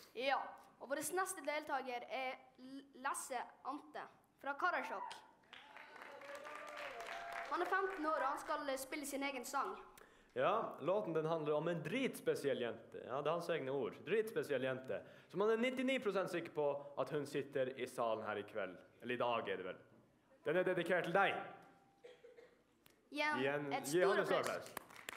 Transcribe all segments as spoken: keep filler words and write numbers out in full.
Ja, og vår neste deltaker er Lasse Ante fra Karasjok. Han er femten år, og han skal spille sin egen sang. Ja, låten den handler om en dritspesiell jente. Ja, det er hans egne ord. Dritspesiell jente. Så man er nittini prosent sikker på at hun sitter i salen her i kveld. Eller i dag er det vel. Den er dedikert til deg. Igjen, et stort applaus.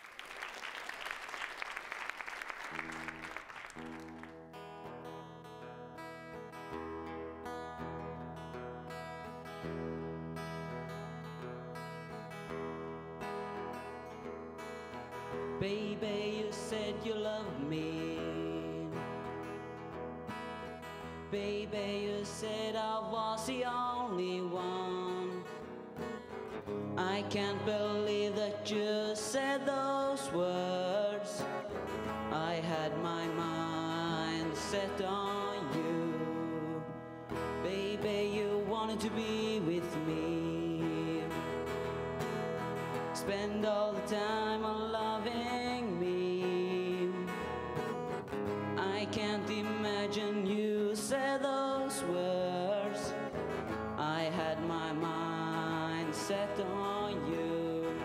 Baby, you said you loved me. Baby, you said I was the only one. I can't believe that you said those words. I had my mind set on you. Baby, you wanted to be with me. Spend all the time on loving me. I can't imagine you said those words. I had my mind set on you.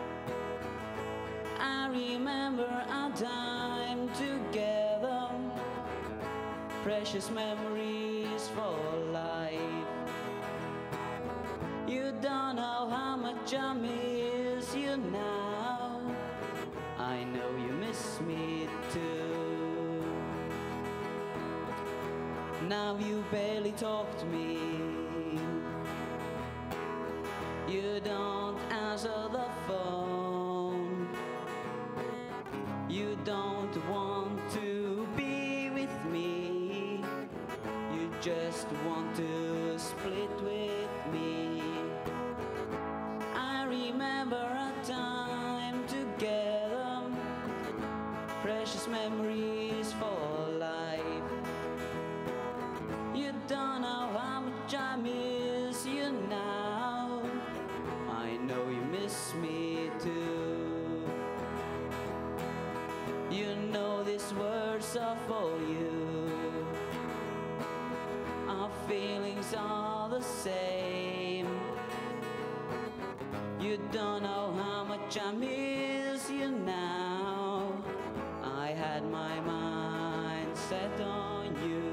I remember our time together, precious memories for life. You don't know how much I miss you now. I know you miss me too. Now you barely talk to me. You don't answer the phone. You don't want to be with me. You just want to split with me. I remember our time together, precious memories for life. You don't know how much I miss you now. I know you miss me too. You know these words are for you. Our feelings are the same. You don't know how much I miss you now. I had my mind set on you.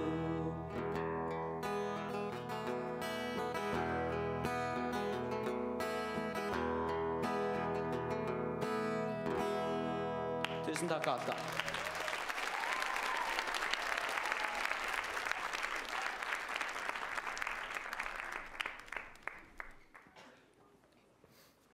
Tusen takk, Asta.